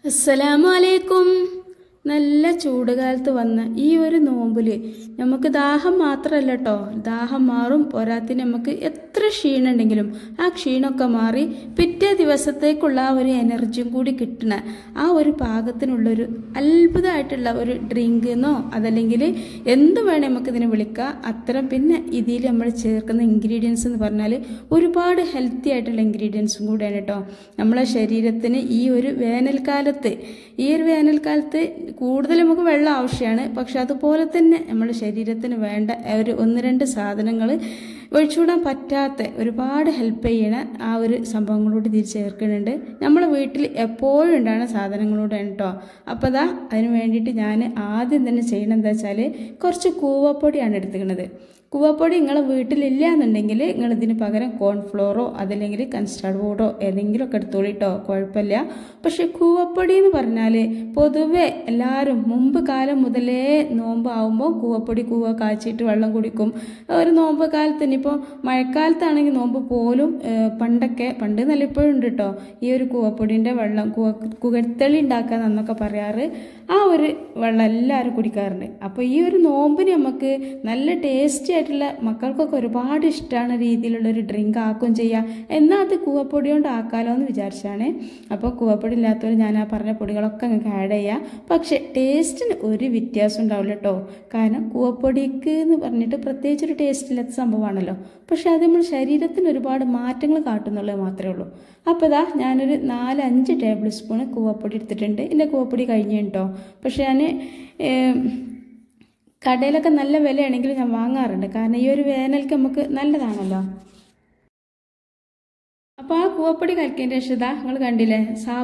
അസ്സലാമു അലൈക്കും. നല്ല ചൂടുകാലത്ത് വന്ന ഈ ഒരു നോമ്പിൽ നമുക്ക് ദാഹം മാത്രമല്ല കേട്ടോ, ദാഹം മാറും. പോരാത്തിന് നമുക്ക് എത്ര ക്ഷീണുണ്ടെങ്കിലും ആ ക്ഷീണമൊക്കെ മാറി പിറ്റേ ദിവസത്തേക്കുള്ള ആ ഒരു എനർജിയും കൂടി കിട്ടണ ആ ഒരു പാകത്തിനുള്ളൊരു അത്ഭുതമായിട്ടുള്ള ഒരു ഡ്രിങ്ക് എന്നോ അതല്ലെങ്കിൽ എന്ത് വേണേൽ നമുക്കിതിനെ വിളിക്കാം. അത്തരം പിന്നെ ഇതിൽ നമ്മൾ ചേർക്കുന്ന ഇൻഗ്രീഡിയൻസ് എന്ന് പറഞ്ഞാൽ ഒരുപാട് ഹെൽത്തി ആയിട്ടുള്ള ഇൻഗ്രീഡിയൻസും കൂടെയാണ് കേട്ടോ. നമ്മളെ ശരീരത്തിന് ഈ ഒരു വേനൽക്കാലത്ത് കൂടുതൽ നമുക്ക് വെള്ളം ആവശ്യമാണ്. പക്ഷെ അതുപോലെ തന്നെ നമ്മുടെ ശരീരത്തിന് വേണ്ട ഒരു 1-2 സാധനങ്ങൾ ഒഴിച്ചുകൂടാൻ പറ്റാത്ത ഒരുപാട് ഹെൽപ്പ് ചെയ്യണ ആ ഒരു സംഭവങ്ങളോട് തിരിച്ച് ചേർക്കുന്നുണ്ട്. നമ്മളെ വീട്ടിൽ എപ്പോഴും ഉണ്ടാകുന്ന സാധനങ്ങളോടാണ് കേട്ടോ. അപ്പോൾ അതിന് വേണ്ടിയിട്ട് ഞാൻ ആദ്യം തന്നെ ചെയ്യണം എന്താ വെച്ചാൽ കുറച്ച് കൂവപ്പൊടിയാണ് എടുത്തുക്കുന്നത്. കൂവപ്പൊടി നിങ്ങളെ വീട്ടിലില്ല എന്നുണ്ടെങ്കിൽ നിങ്ങളിതിന് പകരം കോൺഫ്ലോറോ അതല്ലെങ്കിൽ കൺസ്റ്റാർഡ് പൗഡറോ ഏതെങ്കിലുമൊക്കെ എടുത്തോളിട്ടോ, കുഴപ്പമില്ല. പക്ഷെ കൂവപ്പൊടി എന്ന് പറഞ്ഞാൽ പൊതുവെ എല്ലാവരും മുമ്പ് കാലം മുതലേ നോമ്പ് ആവുമ്പോൾ കൂവ കാച്ചിട്ട് വെള്ളം കുടിക്കും. ഒരു നോമ്പ് കാലത്ത് ഇനിയിപ്പോൾ മഴക്കാലത്താണെങ്കിൽ നോമ്പ് പോലും പണ്ട് നല്ല ഇപ്പോഴും ഉണ്ട് കേട്ടോ, ഈ ഒരു കൂവപ്പൊടിൻ്റെ വെള്ളം കുകർത്തെളി ഉണ്ടാക്കാന്നൊക്കെ പറയാറ്. ആ ഒരു വെള്ളം എല്ലാവരും കുടിക്കാറുണ്ട്. അപ്പോൾ ഈ ഒരു നോമ്പിന് നമുക്ക് നല്ല ടേസ്റ്റി ആയിട്ടുള്ള മക്കൾക്കൊക്കെ ഒരുപാട് ഇഷ്ടമാണ് രീതിയിലുള്ളൊരു ഡ്രിങ്ക് ആക്കുകയും ചെയ്യാം. എന്നാൽ അത് കൂവപ്പൊടി കൊണ്ട് ആക്കാലോ എന്ന് വിചാരിച്ചാണ്. അപ്പോൾ കൂവപ്പൊടി ഇല്ലാത്തവർ ഞാൻ ആ പറഞ്ഞ പൊടികളൊക്കെ നിങ്ങൾക്ക് ആഡ് ചെയ്യാം. പക്ഷേ ടേസ്റ്റിന് ഒരു വ്യത്യാസം ഉണ്ടാവില്ല കേട്ടോ. കാരണം കൂവപ്പൊടിക്ക് എന്ന് പറഞ്ഞിട്ട് പ്രത്യേകിച്ചൊരു ടേസ്റ്റ് ഇല്ലാത്ത സംഭവമാണല്ലോ. പക്ഷെ അത് നമ്മൾ ശരീരത്തിന് ഒരുപാട് മാറ്റങ്ങൾ കാട്ടുന്നുള്ളത് മാത്രമേ ഉള്ളൂ. അപ്പോൾ ഞാനൊരു 4-5 ടേബിൾ സ്പൂണ് കൂവപ്പൊടി എടുത്തിട്ടുണ്ട്. എൻ്റെ കൂവപ്പൊടി കഴിഞ്ഞു കേട്ടോ. പക്ഷെ ഞാൻ കടയിലൊക്കെ നല്ല വിലയാണെങ്കിൽ ഞാൻ വാങ്ങാറുണ്ട്. കാരണം ഈ ഒരു വേനൽക്ക് നമുക്ക് നല്ലതാണല്ലോ. അപ്പോൾ ആ കൂവപ്പൊടി കലക്കിയതിൻ്റെ ശേഷം നിങ്ങൾ കണ്ടില്ലേ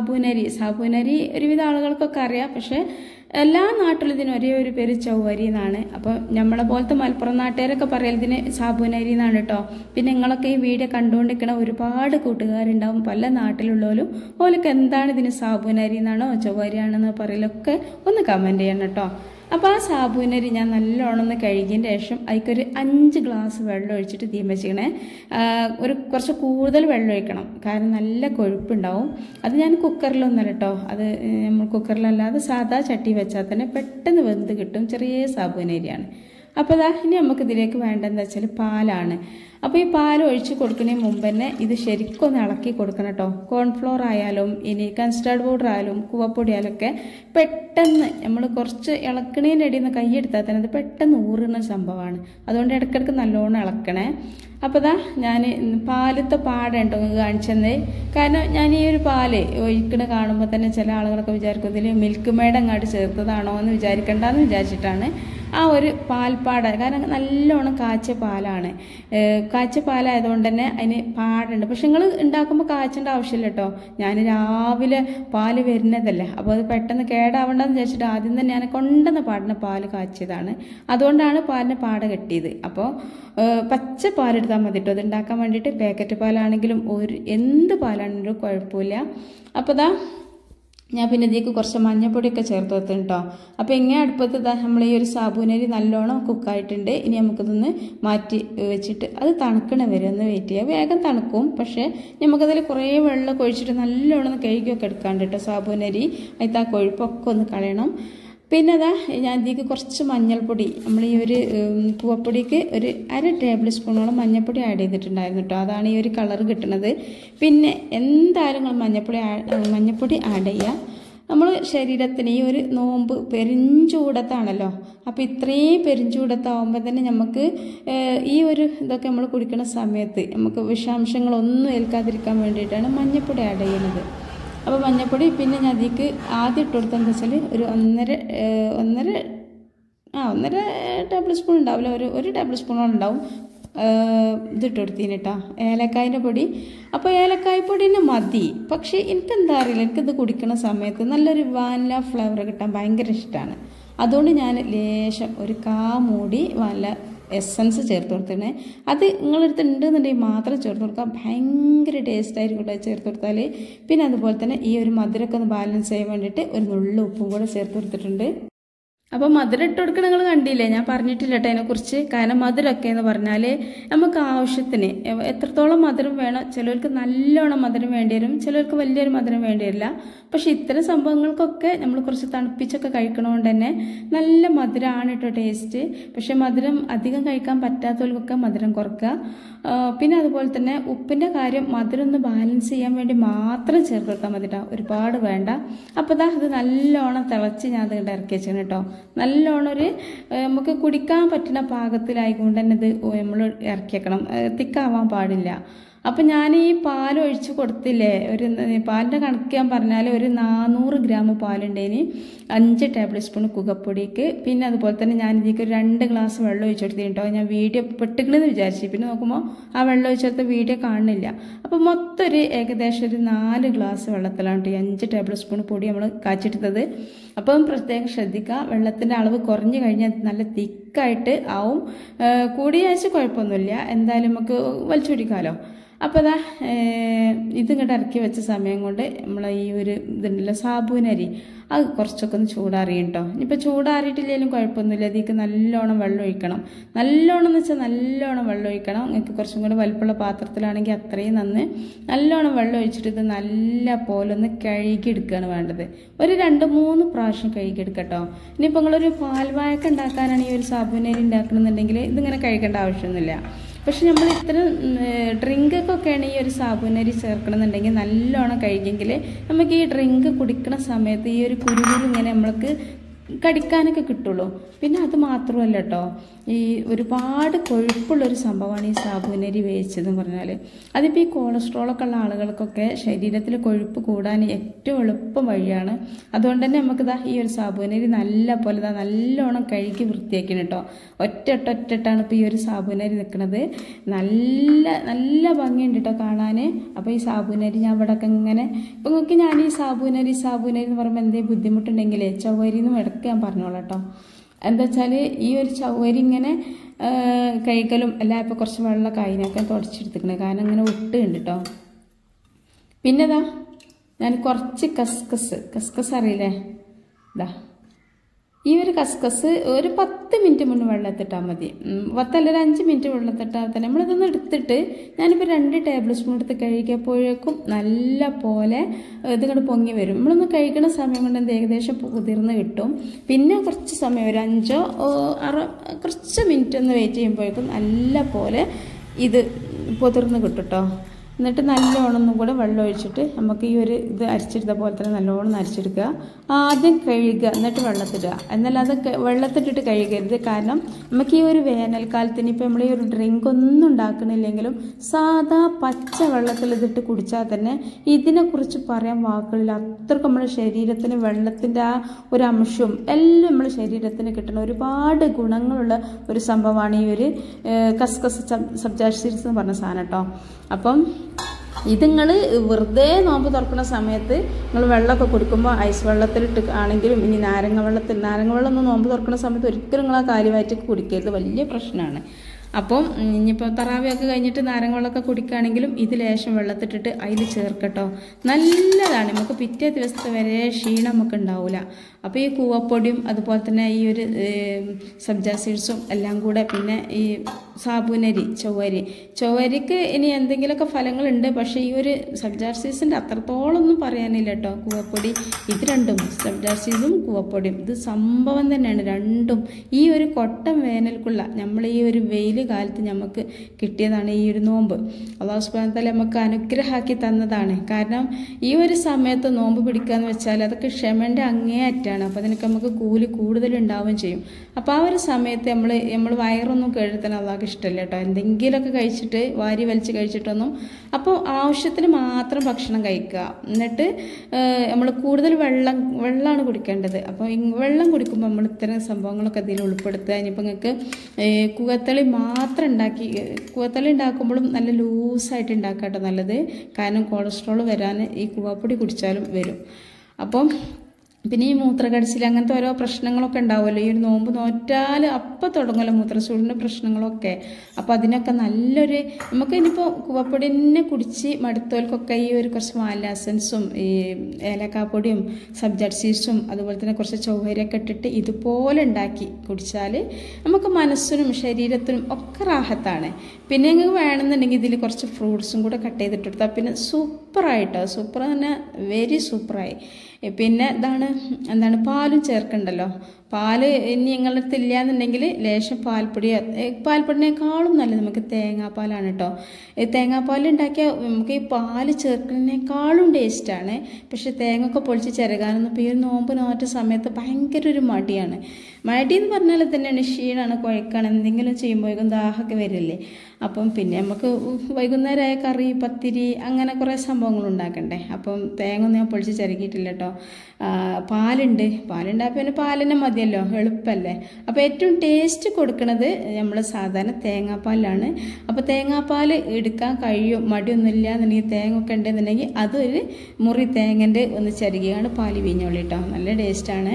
സാബൂനരി ഒരുവിധ ആളുകൾക്കൊക്കെ അറിയാം. പക്ഷേ എല്ലാ നാട്ടിലും ഇതിന് ഒരേ ഒരു പേര് ചൊവ്വരി എന്നാണ്. അപ്പോൾ നമ്മളെ പോലത്തെ മലപ്പുറം നാട്ടുകാരൊക്കെ പറയൽ ഇതിന് സാബൂനരി എന്നാണ് കേട്ടോ. പിന്നെ നിങ്ങളൊക്കെ ഈ വീഡിയോ കണ്ടുകൊണ്ടിരിക്കണ ഒരുപാട് കൂട്ടുകാരുണ്ടാവും പല നാട്ടിലുള്ളവരും. ഓലൊക്കെ എന്താണ് ഇതിന് സാബൂനരി എന്നാണോ ചൊവ്വരി ആണെന്നോ പറയലൊക്കെ ഒന്ന് കമൻറ്റ് ചെയ്യണം കേട്ടോ. അപ്പോൾ ആ സാബൂനരി ഞാൻ നല്ലോണം ഒന്ന് കഴുകിയതിൻ്റെ ശേഷം അതിക്കൊരു 5 ഗ്ലാസ് വെള്ളം ഒഴിച്ചിട്ട് തീ വെച്ചിക്കണേ. കുറച്ച് കൂടുതൽ വെള്ളം ഒഴിക്കണം, കാരണം നല്ല കൊഴുപ്പുണ്ടാവും. അത് ഞാൻ കുക്കറിലൊന്നല്ല കേട്ടോ, അത് നമ്മൾ കുക്കറിലല്ലാതെ സാധാ ചട്ടി വെച്ചാൽ തന്നെ പെട്ടെന്ന് വെന്ത് കിട്ടും. ചെറിയ സാബൂനരിയാണ്. അപ്പോൾ ഇനി നമുക്ക് ഇതിലേക്ക് വേണ്ടതെന്ന് വെച്ചാൽ പാലാണ്. അപ്പോൾ ഈ പാൽ ഒഴിച്ച് കൊടുക്കുന്നതിന് മുമ്പ് തന്നെ ഇത് ശരിക്കും ഒന്ന് ഇളക്കി കൊടുക്കണം കേട്ടോ. കോൺഫ്ലോർ ആയാലും ഇനി കൺസ്റ്റാർഡ് പൗഡർ ആയാലും കൂവപ്പൊടി ആയാലും ഒക്കെ പെട്ടെന്ന് നമ്മൾ കുറച്ച് ഇളക്കണേൻ്റെ ഇടയിൽ നിന്ന് കൈയെടുത്താൽ തന്നെ അത് പെട്ടെന്ന് ഊറുന്ന സംഭവമാണ്. അതുകൊണ്ട് ഇടയ്ക്കിടയ്ക്ക് നല്ലോണം ഇളക്കണേ. അപ്പോൾ ഞാൻ പാലത്തെ പാടുണ്ടോ കാണിച്ചത്. കാരണം ഞാൻ ഈ ഒരു പാല് ഒഴിക്കണ കാണുമ്പോൾ തന്നെ ചില ആളുകളൊക്കെ വിചാരിക്കും ഇതിൽ മിൽക്ക് മെയ്ഡ് അങ്ങോട്ട് ചേർത്തതാണോ എന്ന് വിചാരിക്കണ്ടെന്ന് വിചാരിച്ചിട്ടാണ് ആ ഒരു പാൽപ്പാട. കാരണം നല്ലോണം കാച്ചിയ പാലാണ്. കാച്ചിയ പാലായതുകൊണ്ട് തന്നെ അതിന് പാടുണ്ട്. പക്ഷെ നിങ്ങൾ ഉണ്ടാക്കുമ്പോൾ കാച്ചേണ്ട ആവശ്യമില്ല കേട്ടോ. ഞാൻ രാവിലെ പാല് വരുന്നതല്ലേ, അപ്പോൾ അത് പെട്ടെന്ന് കേടാവണ്ടെന്ന് വിചാരിച്ചിട്ട് ആദ്യം തന്നെ ഞാൻ കൊണ്ടുവന്ന പാടിന് പാല് കാച്ചിയതാണ്. അതുകൊണ്ടാണ് പാലിന് പാട കെട്ടിയത്. അപ്പോൾ പച്ച പാലെടുത്താൽ മതി കേട്ടോ. അത് ഉണ്ടാക്കാൻ വേണ്ടിയിട്ട് പാക്കറ്റ് പാലാണെങ്കിലും എന്ത് പാലാണെങ്കിലും കുഴപ്പമില്ല. അപ്പോൾ ഞാൻ പിന്നെ ഇതിലേക്ക് കുറച്ച് മഞ്ഞപ്പൊടിയൊക്കെ ചേർത്ത് വെത്തും കേട്ടോ. അപ്പോൾ ഇങ്ങനെ അടുപ്പത്ത് നമ്മൾ ഈ ഒരു സാബൂനരി നല്ലോണം കുക്കായിട്ടുണ്ട്. ഇനി നമുക്കിതൊന്ന് മാറ്റി വെച്ചിട്ട് അത് തണുക്കണ വരെ ഒന്ന് വെയിറ്റ് ചെയ്യാം. വേഗം തണുക്കും. പക്ഷേ നമുക്കതിൽ കുറേ വെള്ളം ഒഴിച്ചിട്ട് നല്ലോണം ഒന്ന് കഴുകിയൊക്കെ എടുക്കാണ്ട് കേട്ടോ. സാബൂനരി അതിൽ ആ കൊഴുപ്പൊക്കെ ഒന്ന് കളയണം. പിന്നെ ഞാൻ ഇതിലേക്ക് കുറച്ച് മഞ്ഞൾപ്പൊടി, നമ്മൾ ഈ ഒരു പൂവപ്പൊടിക്ക് ഒരു 1/2 ടേബിൾ സ്പൂണോളം മഞ്ഞൾപ്പൊടി ആഡ് ചെയ്തിട്ടുണ്ടായിരുന്നു കേട്ടോ. അതാണ് ഈ ഒരു കളർ കിട്ടുന്നത്. പിന്നെ എന്തായാലും നിങ്ങൾ മഞ്ഞൾപ്പൊടി ആഡ് ചെയ്യുക. നമ്മൾ ശരീരത്തിന് ഈ ഒരു നോമ്പ് പെരിഞ്ചൂടത്താണല്ലോ. അപ്പോൾ ഇത്രയും പെരിഞ്ചൂടത്താവുമ്പോൾ തന്നെ നമുക്ക് ഈ ഒരു ഇതൊക്കെ നമ്മൾ കുടിക്കുന്ന സമയത്ത് നമുക്ക് വിഷാംശങ്ങളൊന്നും ഏൽക്കാതിരിക്കാൻ വേണ്ടിയിട്ടാണ് മഞ്ഞൾപ്പൊടി ആഡ് ചെയ്യുന്നത്. അപ്പോൾ മഞ്ഞൾപ്പൊടി പിന്നെ ഞാൻ അതിലേക്ക് ആദ്യം ഇട്ട് കൊടുത്തതെന്ന് വെച്ചാൽ ഒരു 1.5 ടേബിൾ സ്പൂൺ ഉണ്ടാവില്ല, ഒരു ടേബിൾ സ്പൂണോളം ഉണ്ടാവും. ഇതിട്ട് കൊടുത്തിന് കേട്ടോ, ഏലക്കായൻ്റെ പൊടി. അപ്പോൾ ഏലക്കായ പൊടി തന്നെ മതി. പക്ഷേ എനിക്കെന്താ അറിയില്ല, എനിക്കിത് കുടിക്കുന്ന സമയത്ത് നല്ലൊരു വാനില ഫ്ലേവർ കിട്ടാൻ ഭയങ്കര ഇഷ്ടമാണ്. അതുകൊണ്ട് ഞാൻ ലേശം ഒരു മൂടി വാനില എസൻസ് ചേർത്ത് കൊടുത്തിട്ട് അത് നിങ്ങളടുത്ത് ഉണ്ടെന്നുണ്ടെങ്കിൽ മാത്രം ചേർത്ത് കൊടുക്കുക. ഭയങ്കര ടേസ്റ്റായിരിക്കും കേട്ടോ ചേർത്ത് കൊടുത്താൽ. പിന്നെ അതുപോലെ തന്നെ ഈ ഒരു മധുരമൊക്കെ ഒന്ന് ബാലൻസ് ചെയ്യാൻ വേണ്ടിയിട്ട് ഒരു നുള്ളു ഉപ്പും കൂടെ ചേർത്ത് കൊടുത്തിട്ടുണ്ട്. അപ്പോൾ മധുരം ഇട്ട് കൊടുക്കണം നിങ്ങൾ കണ്ടില്ലേ, ഞാൻ പറഞ്ഞിട്ടില്ല കേട്ടോ അതിനെക്കുറിച്ച്. കാരണം മധുരമൊക്കെ എന്ന് പറഞ്ഞാൽ നമുക്ക് ആവശ്യത്തിന് എത്രത്തോളം മധുരം വേണം. ചിലർക്ക് നല്ലോണം മധുരം വേണ്ടി വരും, ചിലർക്ക് വലിയൊരു മധുരം വേണ്ടി വരില്ല. പക്ഷെ ഇത്തരം സംഭവങ്ങൾക്കൊക്കെ നമ്മൾ കുറച്ച് തണുപ്പിച്ചൊക്കെ കഴിക്കണതുകൊണ്ട് തന്നെ നല്ല മധുരമാണ് കേട്ടോ ടേസ്റ്റ്. പക്ഷെ മധുരം അധികം കഴിക്കാൻ പറ്റാത്തവർക്കൊക്കെ മധുരം കുറക്കുക. പിന്നെ അതുപോലെ തന്നെ ഉപ്പിൻ്റെ കാര്യം മധുരം ഒന്ന് ബാലൻസ് ചെയ്യാൻ വേണ്ടി മാത്രം ചേർത്ത് മതി കേട്ടോ, ഒരുപാട് വേണ്ട. അപ്പോൾ ഇതാ ഇത് നല്ലോണം തിളച്ച് ഞാൻ അത് ഇറക്കി വെച്ചാണ് കേട്ടോ. നല്ലോണം നമുക്ക് കുടിക്കാൻ പറ്റുന്ന പാകത്തിലായിക്കൊണ്ട് തന്നെ ഇത് നമ്മൾ ഇറക്കി വെക്കണം, തിക്കാവാൻ പാടില്ല. അപ്പം ഞാൻ ഈ പാൽ ഒഴിച്ച് കൊടുത്തില്ലേ, പാലിൻ്റെ കണക്ക് ഞാൻ പറഞ്ഞാൽ 400 ഗ്രാം പാലുണ്ടേന് 5 ടേബിൾ സ്പൂൺ കുകപ്പൊടിക്ക്. പിന്നെ അതുപോലെ തന്നെ ഞാൻ ഇതിലേക്ക് 2 ഗ്ലാസ് വെള്ളം ഒഴിച്ചു കൊടുത്തിട്ട് കേട്ടോ. ഞാൻ വീഡിയോ പെട്ടിക്കണമെന്ന് വിചാരിച്ചു, പിന്നെ നോക്കുമ്പോൾ ആ വെള്ളം ഒഴിച്ചെടുത്ത വീഡിയോ കാണുന്നില്ല. അപ്പോൾ മൊത്തം ഏകദേശം 4 ഗ്ലാസ് വെള്ളത്തിലാണ് 5 ടേബിൾ സ്പൂൺ പൊടി നമ്മൾ കാച്ചെടുത്തത്. അപ്പം പ്രത്യേകം ശ്രദ്ധിക്കുക, വെള്ളത്തിൻ്റെ അളവ് കുറഞ്ഞു കഴിഞ്ഞാൽ നല്ല തിക്കായിട്ട് ആവും. കൂടിയാഴ്ച കുഴപ്പമൊന്നുമില്ല, എന്തായാലും നമുക്ക് വലിച്ചു കുടിക്കാമല്ലോ. അപ്പോൾ അതാ ഇതിങ്ങോട്ട് ഇറക്കി വെച്ച സമയം കൊണ്ട് നമ്മൾ ഈ ഇതുണ്ടല്ലോ സാബൂനരി, അത് കുറച്ചൊക്കെ ഒന്ന് ചൂടാറിയും കേട്ടോ. ഇനിയിപ്പോൾ ചൂടാറിയിട്ടില്ലെങ്കിലും കുഴപ്പമൊന്നുമില്ല. ഇതിലേക്ക് നല്ലോണം വെള്ളം ഒഴിക്കണം. നല്ലോണം എന്ന് വെച്ചാൽ നല്ലോണം വെള്ളം ഒഴിക്കണം. നിങ്ങൾക്ക് കുറച്ചും കൂടെ വലുപ്പമുള്ള പാത്രത്തിലാണെങ്കിൽ അത്രയും നല്ലോണം വെള്ളം ഒഴിച്ചിട്ട് ഇത് നല്ല പോലെ ഒന്ന് കഴുകിയെടുക്കുകയാണ് വേണ്ടത്. 2-3 പ്രാവശ്യം കഴുകിയെടുക്കട്ടോ. ഇനിയിപ്പോൾ നിങ്ങളൊരു പാൽവാഴക്ക ഉണ്ടാക്കാനാണ് ഈ സാബൂനരി ഉണ്ടാക്കണമെന്നുണ്ടെങ്കിൽ ഇതിങ്ങനെ കഴുകേണ്ട ആവശ്യമൊന്നുമില്ല. പക്ഷെ നമ്മൾ ഇത്തരം ഡ്രിങ്കൊക്കെയാണ് ഈ സാബൂനരി ചേർക്കണമെന്നുണ്ടെങ്കിൽ നല്ലോണം കഴുകിയെങ്കിൽ നമുക്ക് ഈ ഡ്രിങ്ക് കുടിക്കുന്ന സമയത്ത് ഈ കുരുവിൽ ഇങ്ങനെ നമ്മൾക്ക് കടിക്കാനൊക്കെ കിട്ടുള്ളൂ. പിന്നെ അത് മാത്രമല്ല കേട്ടോ, ഈ ഒരുപാട് കൊഴുപ്പുള്ളൊരു സംഭവമാണ് ഈ സാബൂനരി വേവിച്ചതെന്ന് പറഞ്ഞാൽ. അതിപ്പോൾ ഈ കൊളസ്ട്രോളൊക്കെ ഉള്ള ആളുകൾക്കൊക്കെ ശരീരത്തിൽ കൊഴുപ്പ് കൂടാൻ ഏറ്റവും എളുപ്പം വഴിയാണ്. അതുകൊണ്ട് തന്നെ നമുക്കിതാ ഈ സാബൂനരി നല്ല പോലെ നല്ലോണം കഴുകി വൃത്തിയാക്കണം കേട്ടോ. ഒറ്റട്ടാണ് ഇപ്പോൾ ഈ സാബൂനരി നിൽക്കുന്നത്. നല്ല ഭംഗിയുണ്ട് കേട്ടോ കാണാൻ. അപ്പോൾ ഈ സാബൂനരി ഞാൻ ഇവിടെ ഒക്കെ ഇങ്ങനെ ഇപ്പം നിങ്ങൾക്ക് ഞാൻ ഈ സാബൂനരി എന്ന് പറയുമ്പോൾ എന്തെങ്കിലും ബുദ്ധിമുട്ടുണ്ടെങ്കിൽ ചവ്വരി എന്ന് ഇടയ്ക്ക് ഞാൻ പറഞ്ഞോളാം കേട്ടോ. എന്താ വെച്ചാൽ ഈ ചവ്വരി ഇങ്ങനെ കഴിക്കലും എല്ലാം ഇപ്പോൾ കുറച്ച് വെള്ളമൊക്കെ അതിനൊക്കെ തുടച്ചെടുത്തിക്കണേ, കാരണം ഇങ്ങനെ ഒട്ടുണ്ട് കേട്ടോ. പിന്നെ ഞാൻ കുറച്ച് കസ്കസ് അറിയില്ലേ, ഇതാ ഈ കസ്കസ് 10 മിനിറ്റ് മുന്നേ വെള്ളത്തിട്ടാൽ മതി. 10 അല്ല 5 മിനിറ്റ് വെള്ളത്തിട്ടാൽ തന്നെ നമ്മളിതൊന്ന് എടുത്തിട്ട് ഞാനിപ്പോൾ 2 ടേബിൾ സ്പൂൺ എടുത്ത് കഴുകിയപ്പോഴേക്കും നല്ല പോലെ ഇതിങ്ങോട്ട് പൊങ്ങി വരും. നമ്മളൊന്ന് കഴിക്കുന്ന സമയം കൊണ്ട് ഏകദേശം കുതിർന്ന് കിട്ടും. പിന്നെ കുറച്ച് സമയം 5-6 കുറച്ച് മിനിറ്റ് ഒന്ന് വെയിറ്റ് ചെയ്യുമ്പോഴേക്കും നല്ല പോലെ ഇത് പൊതിർന്ന് കിട്ടും കേട്ടോ. എന്നിട്ട് നല്ലോണം ഒന്നും കൂടെ വെള്ളം ഒഴിച്ചിട്ട് നമുക്ക് ഈ ഇത് അരിച്ചെടുത്ത പോലെ തന്നെ നല്ലോണം അരിച്ചെടുക്കുക. ആദ്യം കഴുകുക, എന്നിട്ട് വെള്ളത്തിടുക. എന്നല്ലാതെ വെള്ളത്തിട്ടിട്ട് കഴുകരുത്. കാരണം നമുക്ക് ഈ വേനൽക്കാലത്തിന് ഇപ്പോൾ നമ്മൾ ഈ ഡ്രിങ്ക് ഒന്നും ഉണ്ടാക്കണില്ലെങ്കിലും സാധാ പച്ച വെള്ളത്തിൽ ഇതിട്ട് കുടിച്ചാൽ തന്നെ ഇതിനെക്കുറിച്ച് പറയാൻ വാക്കുകളില്ല. അത്രയ്ക്ക് നമ്മുടെ ശരീരത്തിന് വെള്ളത്തിൻ്റെ ആ അംശവും എല്ലാം നമ്മുടെ ശരീരത്തിന് കിട്ടുന്ന ഒരുപാട് ഗുണങ്ങളുള്ള ഒരു സംഭവമാണ് ഈ കസ്കസ് സബ്ജാ സീഡ്സ് എന്ന് പറഞ്ഞ സാധനം കേട്ടോ. അപ്പം ഇത് നിങ്ങൾ വെറുതെ നോമ്പ് തുറക്കുന്ന സമയത്ത് നിങ്ങൾ വെള്ളമൊക്കെ കുടിക്കുമ്പോൾ ഐസ് വെള്ളത്തിലിട്ട് ആണെങ്കിലും ഇനി നാരങ്ങ വെള്ളം ഒന്നും നോമ്പ് തുറക്കുന്ന സമയത്ത് ഒരിക്കലും നിങ്ങൾ ആ കാലിവാറ്റൊക്കെ കുടിക്കരുത്, വലിയ പ്രശ്നമാണ്. അപ്പം ഇനിയിപ്പോൾ തറാവിയൊക്കെ കഴിഞ്ഞിട്ട് നാരങ്ങ വെള്ളമൊക്കെ കുടിക്കുകയാണെങ്കിലും ഇത് ലേശം വെള്ളത്തിട്ടിട്ട് അതിൽ ചേർക്കട്ടോ. നല്ലതാണ്, നമുക്ക് പിറ്റേ ദിവസത്തെ വരെ ക്ഷീണം നമുക്ക് ഉണ്ടാവില്ല. അപ്പോൾ ഈ കൂവപ്പൊടിയും അതുപോലെ തന്നെ ഈ സബ്ജാ സീഡ്സും എല്ലാം കൂടെ, പിന്നെ ഈ സാബൂനരി ചൊവ്വരിക്ക് ഇനി എന്തെങ്കിലുമൊക്കെ ഫലങ്ങളുണ്ട്. പക്ഷേ ഈ സബ്ജാ സീഡ്സിൻ്റെ അത്രത്തോളമൊന്നും പറയാനില്ല കേട്ടോ. കൂവപ്പൊടി ഇത് രണ്ടും, സബ്ജാ സീഡ്സും കൂവപ്പൊടിയും ഇത് സംഭവം തന്നെയാണ് രണ്ടും. ഈ കൊട്ടം വേനൽക്കുള്ള നമ്മൾ ഈ വെയിൽ കാലത്ത് നമുക്ക് കിട്ടിയതാണ് ഈ നോമ്പ്. അല്ലാഹു സുബ്ഹാനഹു വ തആല നമുക്ക് അനുഗ്രഹമാക്കി തന്നതാണ്. കാരണം ഈ സമയത്ത് നോമ്പ് പിടിക്കുക എന്ന് വെച്ചാൽ അതൊക്കെ ക്ഷമൻ്റെ അങ്ങേയറ്റാണ്. അപ്പോൾ അതിനൊക്കെ നമുക്ക് കൂലി കൂടുതലുണ്ടാവുകയും ചെയ്യും. അപ്പോൾ ആ സമയത്ത് നമ്മൾ വയറൊന്നും കഴുത്താൻ അള്ളാഹ്ക്ക് ഇഷ്ടമല്ല കേട്ടോ. എന്തെങ്കിലുമൊക്കെ കഴിച്ചിട്ട് വാരി വലിച്ച് കഴിച്ചിട്ടൊന്നും. അപ്പോൾ ആവശ്യത്തിന് മാത്രം ഭക്ഷണം കഴിക്കുക. എന്നിട്ട് നമ്മൾ കൂടുതൽ വെള്ളമാണ് കുടിക്കേണ്ടത്. അപ്പോൾ വെള്ളം കുടിക്കുമ്പോൾ നമ്മൾ ഇത്തരം സംഭവങ്ങളൊക്കെ അതിൽ ഉൾപ്പെടുത്തുക. ഇനിയിപ്പോൾ നിങ്ങൾക്ക് കൂവത്തളി ഉണ്ടാക്കുമ്പോഴും നല്ല ലൂസായിട്ട് ഉണ്ടാക്കുക കേട്ടോ നല്ലത്. കാരണം കൊളസ്ട്രോൾ വരാൻ ഈ കൂവപ്പൊടി കുടിച്ചാലും വരും. അപ്പം പിന്നെ ഈ മൂത്രകടിച്ചിൽ അങ്ങനത്തെ ഓരോ പ്രശ്നങ്ങളൊക്കെ ഉണ്ടാവുമല്ലോ. ഈ ഒരു നോമ്പ് നോറ്റാൽ അപ്പം തുടങ്ങുമല്ലോ മൂത്രച്ചൂടിൻ്റെ പ്രശ്നങ്ങളൊക്കെ. അപ്പോൾ അതിനൊക്കെ നല്ലൊരു നമുക്ക് ഇനിയിപ്പോൾ കൂവപ്പൊടി തന്നെ കുടിച്ച് മടുത്തോൽക്കൊക്കെ ഈ ഒരു കുറച്ച് വാനില എസൻസും ഈ ഏലക്കാപ്പൊടിയും സബ്ജ സീഡ്സും അതുപോലെ തന്നെ കുറച്ച് ചൗവരിയൊക്കെ ഇട്ടിട്ട് ഇതുപോലെ ഉണ്ടാക്കി കുടിച്ചാൽ നമുക്ക് മനസ്സിനും ശരീരത്തിനും ഒക്കെ റാഹത്താണ്. പിന്നെ നിങ്ങൾക്ക് വേണമെന്നുണ്ടെങ്കിൽ ഇതിൽ കുറച്ച് ഫ്രൂട്ട്സും കൂടെ കട്ട് ചെയ്തിട്ടെടുത്താൽ പിന്നെ സൂപ്പറായിട്ടോ, സൂപ്പർ തന്നെ വെരി സൂപ്പറായി. പിന്നെ എന്താണ് പാലും ചേർക്കണ്ടല്ലോ. പാല് ഇനി നിങ്ങളുടെ അടുത്ത് ഇല്ല എന്നുണ്ടെങ്കിൽ ലേശം പാൽപ്പൊടിനേക്കാളും നല്ലത് നമുക്ക് തേങ്ങാപ്പാലാണ് കേട്ടോ. തേങ്ങാപ്പാൽ ഉണ്ടാക്കിയാൽ നമുക്ക് ഈ പാല് ചേർക്കുന്നതിനേക്കാളും ടേസ്റ്റാണ്. പക്ഷെ തേങ്ങ ഒക്കെ പൊളിച്ച് ചിരകാനൊന്നും ഇപ്പോൾ ഈ ഒരു നോമ്പ് നോറ്റ സമയത്ത് ഭയങ്കര ഒരു മടിയാണ്. മടി എന്ന് പറഞ്ഞാൽ തന്നെയാണ്, ക്ഷീണമാണ്, കുഴക്കാണ്, എന്തെങ്കിലും ചെയ്യുമ്പോഴേക്കും ദാഹമൊക്കെ വരില്ലേ. അപ്പം പിന്നെ നമുക്ക് വൈകുന്നേരമായ കറി, പത്തിരി അങ്ങനെ കുറേ സംഭവങ്ങൾ ഉണ്ടാക്കണ്ടേ. അപ്പം തേങ്ങ ഒന്നും ഞാൻ പൊളിച്ച് ചിരകിയിട്ടില്ല കേട്ടോ. പാലുണ്ടായപ്പോൾ പിന്നെ പാലിനെ മതിയല്ലോ, എളുപ്പമല്ലേ. അപ്പോൾ ഏറ്റവും ടേസ്റ്റ് കൊടുക്കുന്നത് നമ്മൾ സാധാരണ തേങ്ങാപ്പാലിലാണ്. അപ്പോൾ തേങ്ങാപ്പാൽ എടുക്കാൻ കഴിയും, മടിയൊന്നുമില്ല എന്നുണ്ടെങ്കിൽ തേങ്ങ ഒക്കെ ഉണ്ടെന്നുണ്ടെങ്കിൽ അതൊരു മുറി തേങ്ങൻ്റെ ഒന്ന് ചിരകിയാണ് പാല് വീഞ്ഞോളി കേട്ടോ. നല്ല ടേസ്റ്റാണ്.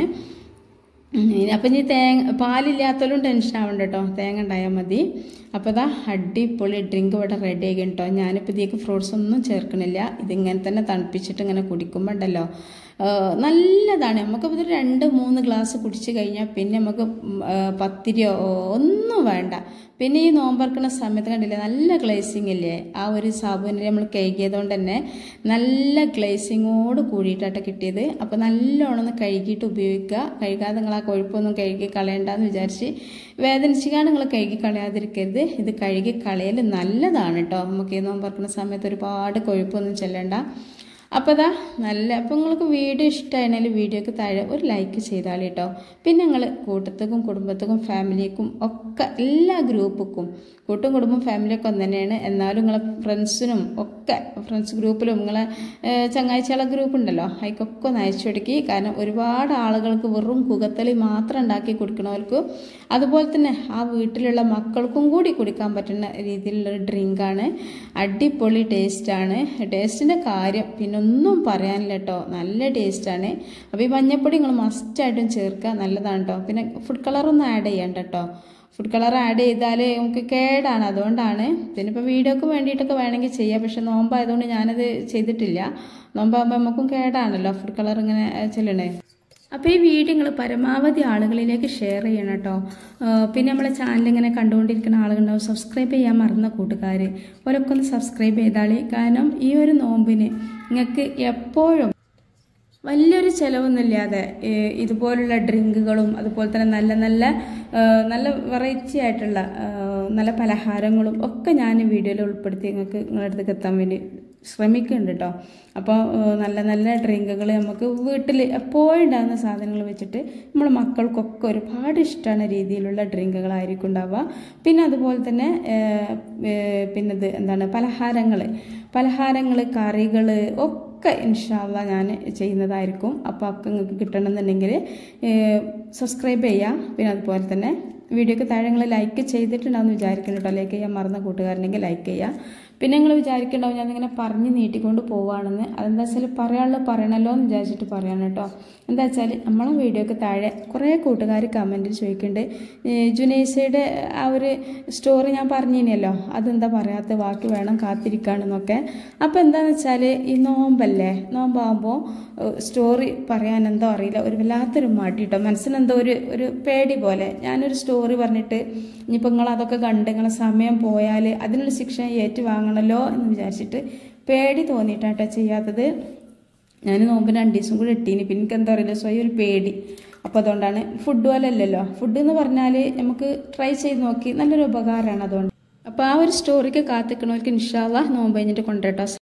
അപ്പം ഇനി പാലില്ലാത്തവരും ടെൻഷൻ ആവണ്ട കേട്ടോ, തേങ്ങ ഉണ്ടായാൽ മതി. അപ്പോൾ ഇതാ അടിപൊളി ഡ്രിങ്ക് ഇവിടെ റെഡി ആയി കേട്ടോ. ഞാനിപ്പോൾ ഇതിലേക്ക് ഫ്രൂട്ട്സ് ഒന്നും ചേർക്കണില്ല. ഇതിങ്ങനെ തന്നെ തണുപ്പിച്ചിട്ട് ഇങ്ങനെ കുടിക്കുമ്പോൾ ഉണ്ടല്ലോ നല്ലതാണ്. നമുക്കിപ്പോൾ ഇത് 2-3 ഗ്ലാസ് കുടിച്ച് കഴിഞ്ഞാൽ പിന്നെ നമുക്ക് പത്തിരിയോ ഒന്നും വേണ്ട. പിന്നെ ഈ നോമ്പറക്കുന്ന സമയത്ത് കണ്ടില്ലേ നല്ല ഗ്ലേസിങ് ഇല്ലേ, ആ ഒരു സാബുവിനെ നമ്മൾ കഴുകിയതുകൊണ്ട് തന്നെ നല്ല ഗ്ലേസിങ്ങോട് കൂടിയിട്ടാണ് കിട്ടിയത്. അപ്പോൾ നല്ലോണം ഒന്ന് കഴുകിയിട്ട് ഉപയോഗിക്കുക. കഴുകാതെ നിങ്ങൾ ആ കൊഴുപ്പൊന്നും കഴുകി കളയണ്ടെന്ന് വിചാരിച്ച് വേദനിച്ചിക്കാണ് നിങ്ങൾ കഴുകി കളയാതിരിക്കരുത്. ഇത് കഴുകി കളയൽ നല്ലതാണ് കേട്ടോ. നമുക്ക് ഈ നോമ്പറക്കുന്ന സമയത്ത് ഒരുപാട് കൊഴുപ്പൊന്നും ചെല്ലണ്ട. അപ്പോൾ അപ്പോൾ നിങ്ങൾക്ക് വീഡിയോ ഇഷ്ടമായിരുന്നെങ്കിൽ വീഡിയോക്ക് താഴെ ഒരു ലൈക്ക് ചെയ്താൽ കേട്ടോ. പിന്നെ നിങ്ങൾ കൂട്ടത്തുക്കും കുടുംബത്തുക്കും ഫാമിലിക്കും ഒക്കെ എല്ലാ ഗ്രൂപ്പുക്കും, കൂട്ടും കുടുംബം ഫാമിലിയൊക്കെ ഒന്ന് തന്നെയാണ്. എന്നാലും നിങ്ങളെ ഫ്രണ്ട്സിനും ഒക്കെ, ഫ്രണ്ട്സ് ഗ്രൂപ്പിലും നിങ്ങളെ ചങ്ങാഴ്ചകളെ ഗ്രൂപ്പ് ഉണ്ടല്ലോ അതിക്കൊക്കെ ഒന്ന് അയച്ചു കൊടുക്കി. കാരണം ഒരുപാട് ആളുകൾക്ക് വെറും കുകത്തലി മാത്രം ഉണ്ടാക്കി കൊടുക്കണവർക്കും അതുപോലെ തന്നെ ആ വീട്ടിലുള്ള മക്കൾക്കും കൂടി കുടിക്കാൻ പറ്റുന്ന രീതിയിലുള്ളൊരു ഡ്രിങ്കാണ്. അടിപൊളി ടേസ്റ്റാണ്. ടേസ്റ്റിൻ്റെ കാര്യം പിന്നെ ഒന്നും പറയാനില്ല കേട്ടോ, നല്ല ടേസ്റ്റാണ്. അപ്പോൾ ഈ മഞ്ഞൾപ്പൊടി നിങ്ങൾ മസ്റ്റായിട്ടും ചേർക്കുക, നല്ലതാണ് കേട്ടോ. പിന്നെ ഫുഡ് കളറൊന്നും ആഡ് ചെയ്യണ്ട കേട്ടോ. ഫുഡ് കളർ ആഡ് ചെയ്താൽ നമുക്ക് കേടാണ്, അതുകൊണ്ടാണ്. പിന്നെ ഇപ്പോൾ വീഡിയോക്ക് വേണ്ടിയിട്ടൊക്കെ വേണമെങ്കിൽ ചെയ്യാം. പക്ഷെ നോമ്പായതുകൊണ്ട് ഞാനത് ചെയ്തിട്ടില്ല. നോമ്പാകുമ്പോൾ നമുക്കും കേടാണല്ലോ ഫുഡ് കളർ ഇങ്ങനെ ചെല്ലണേ. അപ്പോൾ ഈ വീഡിയോ നിങ്ങൾ പരമാവധി ആളുകളിലേക്ക് ഷെയർ ചെയ്യണം കേട്ടോ. പിന്നെ നമ്മളെ ചാനൽ ഇങ്ങനെ കണ്ടുകൊണ്ടിരിക്കുന്ന ആളുകളുണ്ടാവും, സബ്സ്ക്രൈബ് ചെയ്യാൻ മറന്ന കൂട്ടുകാർ അവരൊക്കെ ഒന്ന് സബ്സ്ക്രൈബ് ചെയ്താളി. കാരണം ഈ ഒരു നോമ്പിന് നിങ്ങൾക്ക് എപ്പോഴും വലിയൊരു ചിലവൊന്നുമില്ലാതെ ഇതുപോലുള്ള ഡ്രിങ്കുകളും അതുപോലെ തന്നെ നല്ല വെറൈറ്റി ആയിട്ടുള്ള നല്ല പലഹാരങ്ങളും ഒക്കെ ഞാൻ വീഡിയോയിൽ ഉൾപ്പെടുത്തി നിങ്ങളുടെ അടുത്തേക്ക് എത്താൻ വേണ്ടി ശ്രമിക്കുന്നുണ്ട് കേട്ടോ. അപ്പോൾ നല്ല ഡ്രിങ്കുകൾ നമുക്ക് വീട്ടിൽ എപ്പോഴും ഉണ്ടാകുന്ന സാധനങ്ങൾ വെച്ചിട്ട് നമ്മുടെ മക്കൾക്കൊക്കെ ഒരുപാട് ഇഷ്ടമാണ് രീതിയിലുള്ള ഡ്രിങ്കുകളായിരിക്കും ഉണ്ടാവുക. പിന്നെ അതുപോലെ തന്നെ പിന്നത് പലഹാരങ്ങൾ കറികൾ ഒക്കെ ഇൻഷാ അല്ലാഹ് ഞാൻ ചെയ്യുന്നതായിരിക്കും. അപ്പോൾ ഒക്കെ നിങ്ങൾക്ക് കിട്ടണമെന്നുണ്ടെങ്കിൽ സബ്സ്ക്രൈബ് ചെയ്യുക. പിന്നെ അതുപോലെ തന്നെ വീഡിയോക്ക് താഴെ നിങ്ങൾ ലൈക്ക് ചെയ്തിട്ടുണ്ടാവുമെന്ന് വിചാരിക്കണം കേട്ടോ. ലൈക്ക് ചെയ്യാൻ മറന്ന കൂട്ടുകാരുണ്ടെങ്കിൽ ലൈക്ക് ചെയ്യുക. പിന്നെ നിങ്ങൾ വിചാരിക്കണ്ടാവും ഞാനിങ്ങനെ പറഞ്ഞ് നീട്ടിക്കൊണ്ട് പോവുകയാണെന്ന്. അതെന്താ വെച്ചാൽ പറയണമല്ലോ എന്ന് വിചാരിച്ചിട്ട് പറയണം കേട്ടോ. എന്താ വെച്ചാൽ നമ്മളെ വീഡിയോക്ക് താഴെ കുറേ കൂട്ടുകാർ കമൻറ്റിൽ ചോദിക്കുന്നുണ്ട്, ജുനൈസയുടെ ആ ഒരു സ്റ്റോറി ഞാൻ പറഞ്ഞിനല്ലോ അതെന്താ പറയാത്ത, ബാക്കി വേണം കാത്തിരിക്കുകയാണെന്നൊക്കെ. അപ്പോൾ എന്താണെന്ന് വെച്ചാൽ ഈ നോമ്പാകുമ്പോൾ സ്റ്റോറി പറയാൻ എന്തോ അറിയില്ല, ഒരു വല്ലാത്തൊരു മടി കേട്ടോ. മനസ്സിനെന്തോ ഒരു പേടി പോലെ. ഞാനൊരു സ്റ്റോറി പറഞ്ഞിട്ട് ഇനിയിപ്പോൾ നിങ്ങൾ അതൊക്കെ കണ്ട് നിങ്ങളെ സമയം പോയാൽ അതിനുള്ള ശിക്ഷ ഏറ്റുവാങ്ങണമല്ലോ എന്ന് വിചാരിച്ചിട്ട് പേടി തോന്നിയിട്ടാട്ടോ ചെയ്യാത്തത്. ഞാൻ നോമ്പിന് 2 ദിവസം കൂടി ഇട്ടീനി. പിന്നെ എനിക്ക് എന്താ അറിയില്ല, സ്വയം ഒരു പേടി. അപ്പോൾ അതുകൊണ്ടാണ്. ഫുഡ് പോലെ അല്ലല്ലോ, ഫുഡ് എന്ന് പറഞ്ഞാൽ നമുക്ക് ട്രൈ ചെയ്ത് നോക്കി നല്ലൊരു ഉപകാരമാണ്. അതുകൊണ്ട് അപ്പോൾ ആ ഒരു സ്റ്റോറിക്ക് കാത്തിക്കണവർക്ക് ഇൻഷാ അല്ലാഹ് നോമ്പ് കഴിഞ്ഞിട്ട് കൊണ്ടുവരട്ടോ.